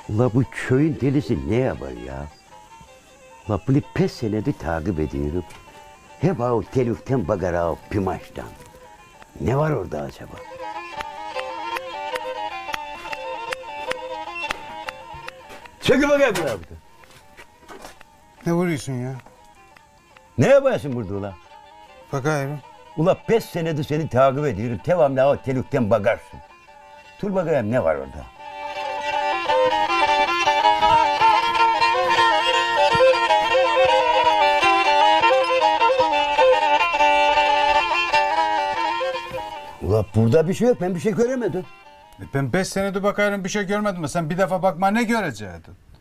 Ula bu köyün delisi ne yapar ya? Ula bunu pes senedir takip ediyorum. Hep o teliften bakar o pimaçtan. Ne var orada acaba? Çekil bakayım ya. Ne vuruyorsun ya? Ne yapıyorsun burada ula? Bakayım. Ula pes senedir seni takip ediyorum. Devamlı o teliften bakarsın. Dur bakayım ne var orada? Ula burada bir şey yok. Ben bir şey göremedim. Ben 5 senedir bakıyorum bir şey görmedim. Sen bir defa bakma ne görecektin?